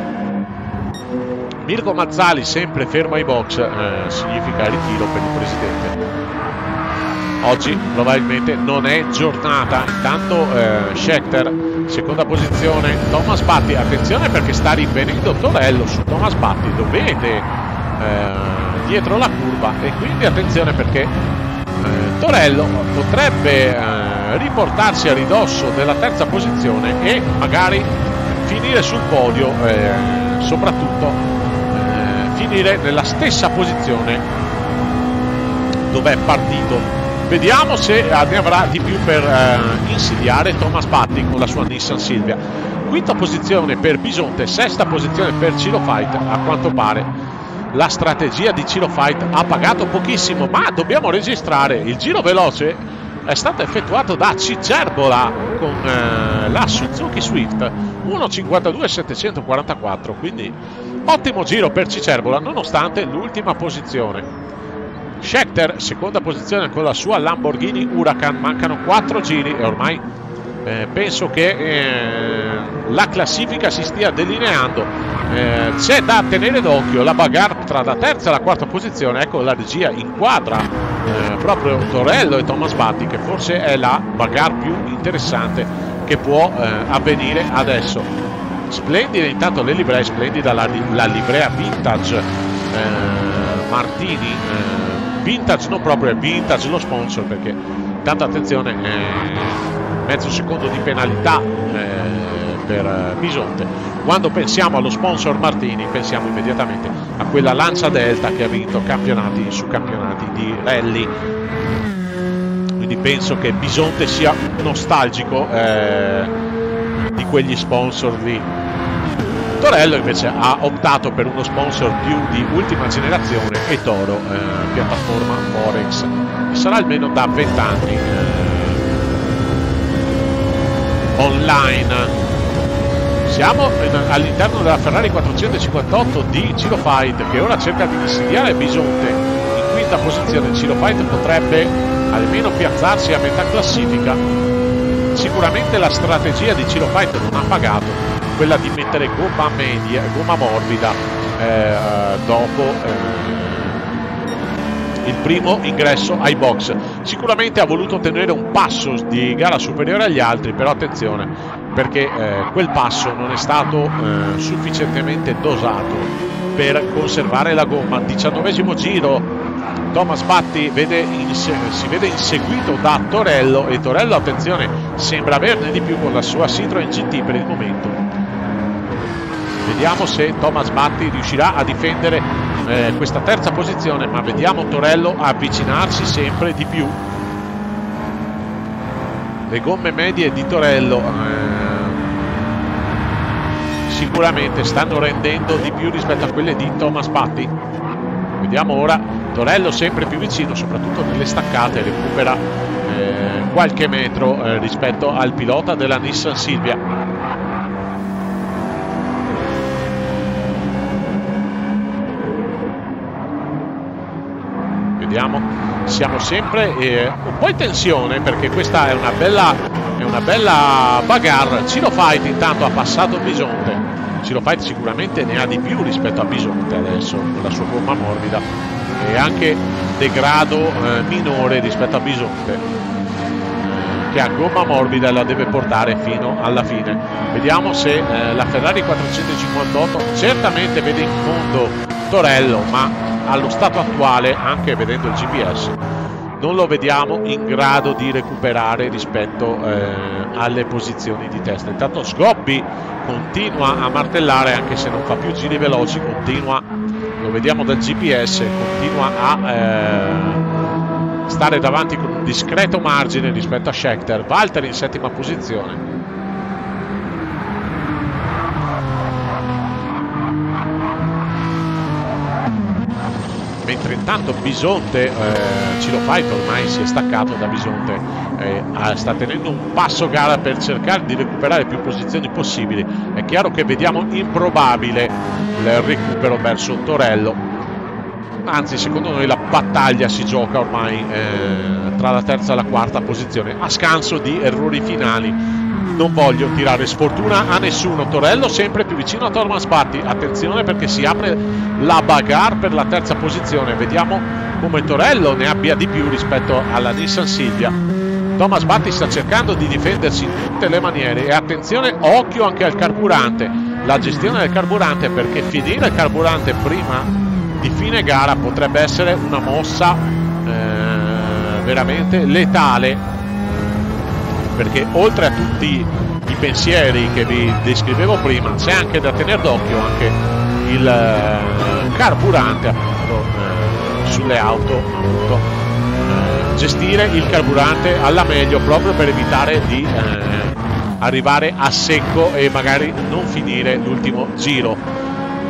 Mirko Mazzali sempre fermo ai box, significa ritiro per il presidente. Oggi probabilmente non è giornata. Intanto Scheckter seconda posizione, Thomas Patti, attenzione perché sta rinvenendo Torello su Thomas Patti, lo vede dietro la curva e quindi attenzione perché Torello potrebbe riportarsi a ridosso della terza posizione e magari finire sul podio, soprattutto finire nella stessa posizione dove è partito. Vediamo se ne avrà di più per insidiare Thomas Patti con la sua Nissan Silvia. Quinta posizione per Bisonte, sesta posizione per Ciro Fight. A quanto pare la strategia di Ciro Fight ha pagato pochissimo, ma dobbiamo registrare il giro veloce è stato effettuato da Cicerbola con la Suzuki Swift 1.52.744, quindi ottimo giro per Cicerbola nonostante l'ultima posizione. Scheckter seconda posizione con la sua Lamborghini Huracan, mancano 4 giri e ormai penso che la classifica si stia delineando. C'è da tenere d'occhio la bagarre tra la terza e la quarta posizione. Ecco, la regia inquadra proprio Torello e Thomas Batti, che forse è la bagarre più interessante che può avvenire adesso. Splendida intanto le livree, splendida la livrea vintage Martini, vintage non proprio, è vintage lo sponsor, perché tanta attenzione, mezzo secondo di penalità per Bisonte. Quando pensiamo allo sponsor Martini pensiamo immediatamente a quella Lancia Delta che ha vinto campionati su campionati di rally, quindi penso che Bisonte sia nostalgico di quegli sponsor lì. Torello invece ha optato per uno sponsor più di ultima generazione, e Toro, piattaforma Forex, sarà almeno da 20 anni online. Siamo all'interno della Ferrari 458 di Ciro Fight, che ora cerca di insidiare Bisonte in quinta posizione. Ciro Fight potrebbe almeno piazzarsi a metà classifica. Sicuramente la strategia di Ciro Fight non ha pagato, quella di mettere gomma media, gomma morbida dopo il primo ingresso ai box. Sicuramente ha voluto ottenere un passo di gara superiore agli altri, però attenzione, perché quel passo non è stato sufficientemente dosato per conservare la gomma. 19esimo giro, Thomas Batti si vede inseguito da Torello, e Torello, attenzione, sembra averne di più con la sua Citroen GT per il momento. Vediamo se Thomas Batti riuscirà a difendere questa terza posizione, ma vediamo Torello avvicinarsi sempre di più. Le gomme medie di Torello sicuramente stanno rendendo di più rispetto a quelle di Thomas Batti. Vediamo ora Torello sempre più vicino, soprattutto nelle staccate, recupera qualche metro rispetto al pilota della Nissan Silvia. Vediamo, siamo sempre un po' in tensione, perché questa è una bella bagarre. Ciro Fight intanto ha passato Bisonte. Ciro Fight sicuramente ne ha di più rispetto a Bisonte adesso con la sua gomma morbida, e anche degrado minore rispetto a Bisonte, che ha gomma morbida e la deve portare fino alla fine. Vediamo se la Ferrari 458 certamente vede in fondo Torello, ma allo stato attuale, anche vedendo il GPS, non lo vediamo in grado di recuperare rispetto alle posizioni di testa. Intanto Sgobbi continua a martellare, anche se non fa più giri veloci, continua, lo vediamo dal GPS, continua a stare davanti con un discreto margine rispetto a Scheckter. Valtteri in settima posizione. Mentre intanto Bisonte, Ciro Fight ormai si è staccato da Bisonte, sta tenendo un passo gara per cercare di recuperare più posizioni possibili. È chiaro che vediamo improbabile il recupero verso Torello, anzi secondo noi la battaglia si gioca ormai tra la terza e la quarta posizione, a scanso di errori finali. Non voglio tirare sfortuna a nessuno. Torello sempre più vicino a Thomas Batti, attenzione perché si apre la bagarre per la terza posizione. Vediamo come Torello ne abbia di più rispetto alla Nissan Silvia. Thomas Batti sta cercando di difendersi in tutte le maniere, e attenzione, occhio anche al carburante, la gestione del carburante, perché finire il carburante prima di fine gara potrebbe essere una mossa veramente letale, perché oltre a tutti i pensieri che vi descrivevo prima c'è anche da tenere d'occhio anche il carburante, appunto, sulle auto, appunto, gestire il carburante alla meglio, proprio per evitare di arrivare a secco e magari non finire l'ultimo giro.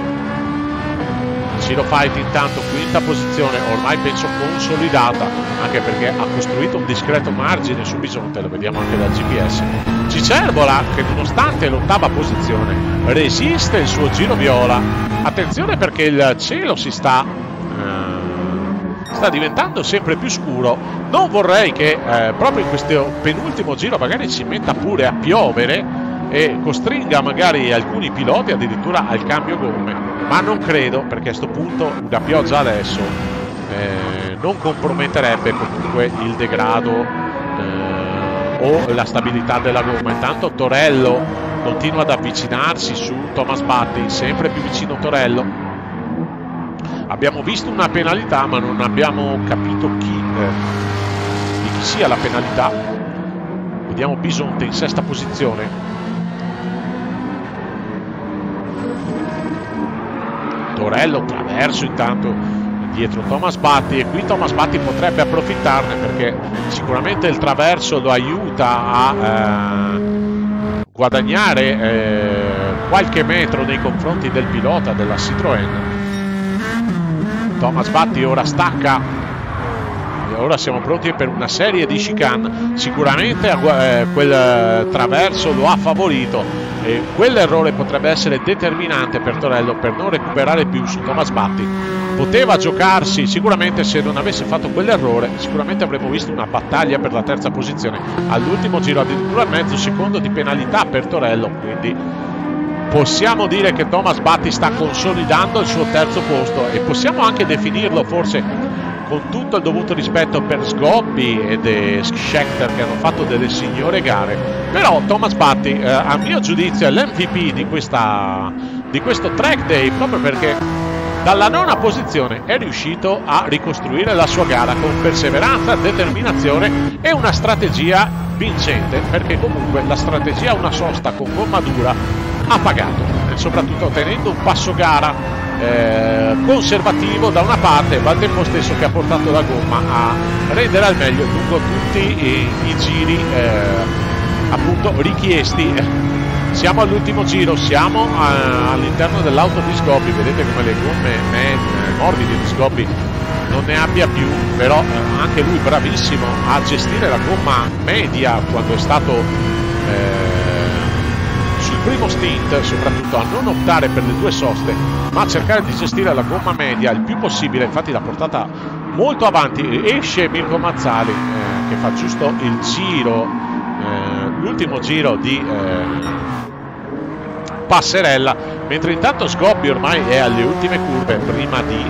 Ciro Fight intanto quinta posizione, ormai penso consolidata, anche perché ha costruito un discreto margine su Bisonte, lo vediamo anche dal GPS. Cicerbola che nonostante l'ottava posizione resiste il suo giro viola. Attenzione perché il cielo si sta diventando sempre più scuro. Non vorrei che proprio in questo penultimo giro magari ci metta pure a piovere e costringa magari alcuni piloti addirittura al cambio gomme, ma non credo, perché a questo punto una pioggia adesso non comprometterebbe comunque il degrado o la stabilità della gomma. Intanto Torello continua ad avvicinarsi su Thomas Batti, sempre più vicino Torello. Abbiamo visto una penalità ma non abbiamo capito di chi sia la penalità. Vediamo Bisonte in sesta posizione. Torello traverso intanto dietro Thomas Batti, e qui Thomas Batti potrebbe approfittarne perché sicuramente il traverso lo aiuta a guadagnare qualche metro nei confronti del pilota della Citroën. Thomas Batti ora stacca e ora siamo pronti per una serie di chicane. Sicuramente quel traverso lo ha favorito e quell'errore potrebbe essere determinante per Torello per non recuperare più su Thomas Batti. Poteva giocarsi sicuramente, se non avesse fatto quell'errore sicuramente avremmo visto una battaglia per la terza posizione. All'ultimo giro addirittura mezzo secondo di penalità per Torello, quindi possiamo dire che Thomas Batti sta consolidando il suo terzo posto e possiamo anche definirlo, forse con tutto il dovuto rispetto per Sgobbi e Scheckter che hanno fatto delle signore gare, però Thomas Batti a mio giudizio è l'MVP di questo track day, proprio perché dalla nona posizione è riuscito a ricostruire la sua gara con perseveranza, determinazione e una strategia vincente, perché comunque la strategia una sosta con gomma dura ha pagato, e soprattutto tenendo un passo gara conservativo da una parte, ma al tempo stesso che ha portato la gomma a rendere al meglio lungo tutti i giri appunto richiesti. Siamo all'ultimo giro, siamo all'interno dell'auto di Sgobbi, vedete come le gomme morbide di Sgobbi non ne abbia più, però anche lui bravissimo a gestire la gomma media quando è stato sul primo stint, soprattutto a non optare per le due soste ma a cercare di gestire la gomma media il più possibile. Infatti l'ha portata molto avanti. Esce Mirko Mazzali che fa giusto il giro, l'ultimo giro di passerella, mentre intanto Sgobbi ormai è alle ultime curve prima di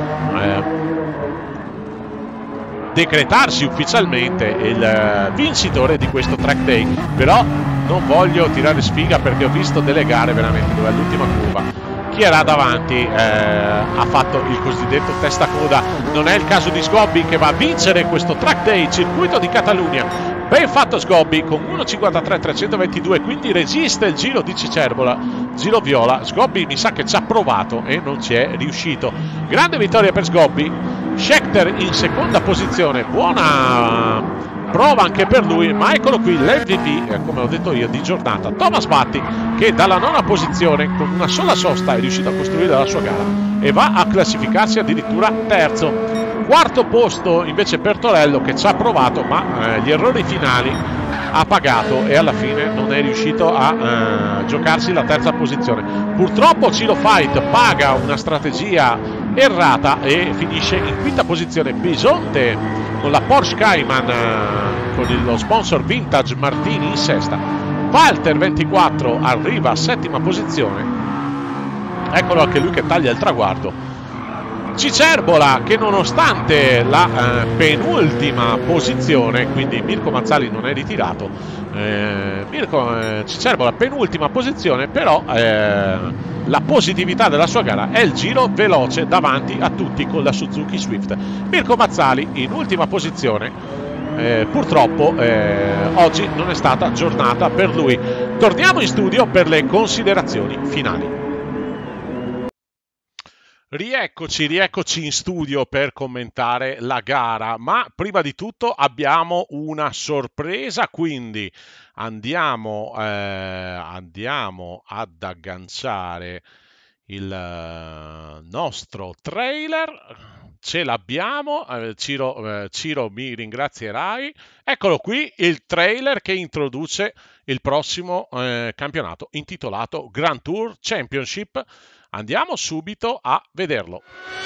decretarsi ufficialmente il vincitore di questo track day. Però non voglio tirare sfiga perché ho visto delle gare veramente dove all'ultima curva chi era davanti ha fatto il cosiddetto testa coda. Non è il caso di Sgobbi che va a vincere questo track day, circuito di Catalunya. Ben fatto Sgobbi con 1.53.322, quindi resiste il giro di Cicerbola, giro viola. Sgobbi mi sa che ci ha provato e non ci è riuscito. Grande vittoria per Sgobbi. Scheckter in seconda posizione, buona prova anche per lui, ma eccolo qui l'MVP, come ho detto io, di giornata, Thomas Batti, che dalla nona posizione con una sola sosta è riuscito a costruire la sua gara e va a classificarsi addirittura terzo. Quarto posto invece per Torello, che ci ha provato ma gli errori finali ha pagato e alla fine non è riuscito a giocarsi la terza posizione. Purtroppo Ciro Fight paga una strategia errata e finisce in quinta posizione. Bisonte con la Porsche Cayman con lo sponsor Vintage Martini in sesta. Walter 24 arriva a settima posizione, eccolo anche lui che taglia il traguardo. Cicerbola che nonostante la penultima posizione, quindi Mirko Mazzali non è ritirato, Cicerbola penultima posizione, però la positività della sua gara è il giro veloce davanti a tutti con la Suzuki Swift. Mirko Mazzali in ultima posizione, purtroppo oggi non è stata giornata per lui. Torniamo in studio per le considerazioni finali. Rieccoci in studio per commentare la gara, ma prima di tutto abbiamo una sorpresa, quindi andiamo ad agganciare il nostro trailer. ce l'abbiamo, Ciro mi ringrazierai. Eccolo qui il trailer che introduce il prossimo campionato intitolato Grand Tour Championship. Andiamo subito a vederlo.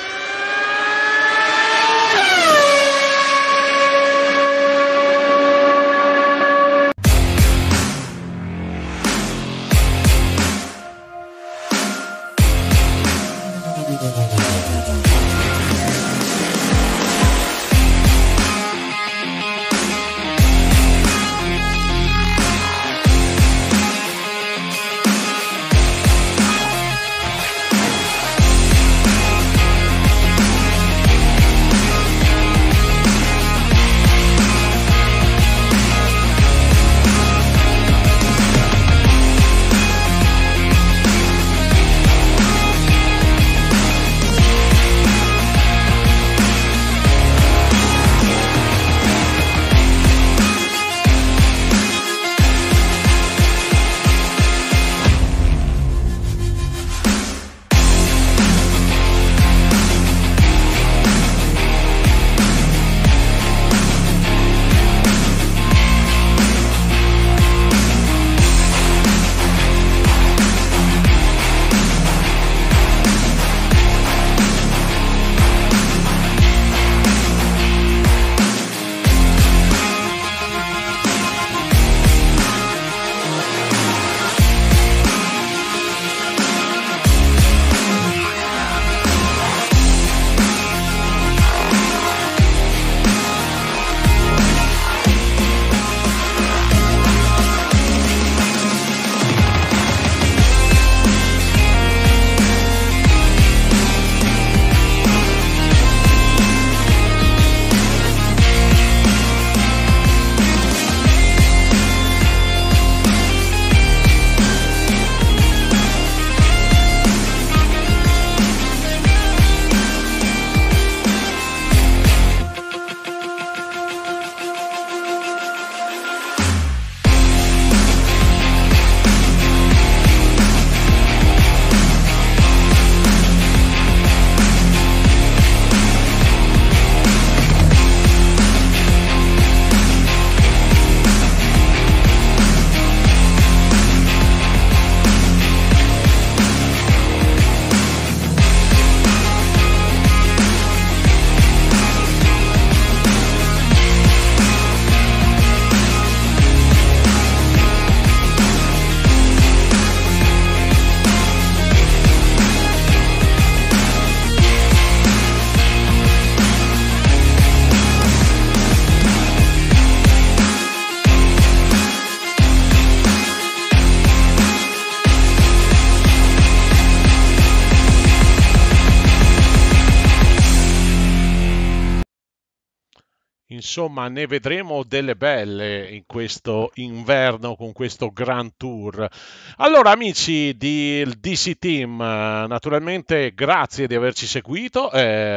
Insomma, ne vedremo delle belle in questo inverno con questo Grand Tour. Allora, amici del DC Team, naturalmente grazie di averci seguito,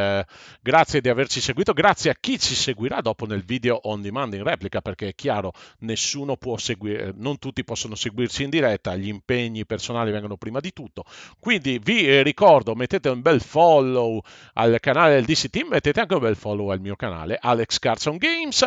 grazie a chi ci seguirà dopo nel video on demand in replica, perché è chiaro, nessuno può seguire, non tutti possono seguirci in diretta, gli impegni personali vengono prima di tutto. Quindi vi ricordo, mettete un bel follow al canale del DC Team, mettete anche un bel follow al mio canale, Alex Carson Games.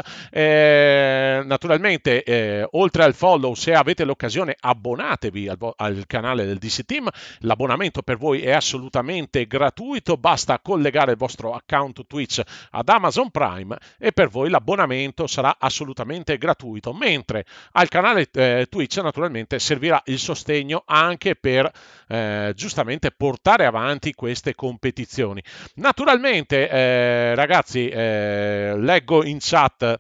Naturalmente, oltre al follow, se avete l'occasione, abbonatevi al canale del DC Team. L'abbonamento per voi è assolutamente gratuito, basta collegare il vostro account Twitch ad Amazon Prime e per voi l'abbonamento sarà assolutamente gratuito, mentre al canale Twitch naturalmente servirà il sostegno anche per giustamente portare avanti queste competizioni. Naturalmente, ragazzi, leggo in chat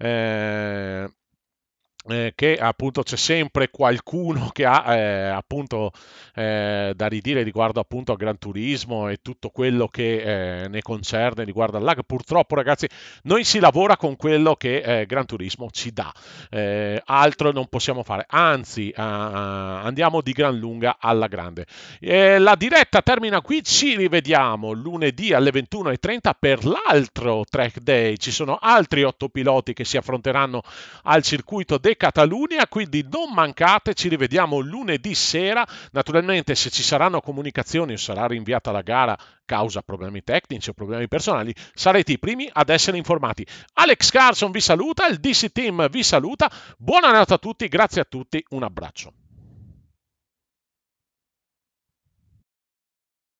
che appunto c'è sempre qualcuno che ha appunto da ridire riguardo appunto a Gran Turismo e tutto quello che ne concerne riguardo al lag. Purtroppo, ragazzi, noi si lavora con quello che Gran Turismo ci dà, altro non possiamo fare, anzi andiamo di gran lunga alla grande. La diretta termina qui, ci rivediamo lunedì alle 21:30 per l'altro track day. Ci sono altri 8 piloti che si affronteranno al circuito de Catalunya, quindi non mancate, ci rivediamo lunedì sera. Naturalmente se ci saranno comunicazioni o sarà rinviata la gara causa problemi tecnici o problemi personali, sarete i primi ad essere informati. Alex Carson vi saluta, il DC Team vi saluta, buonanotte a tutti, grazie a tutti, un abbraccio.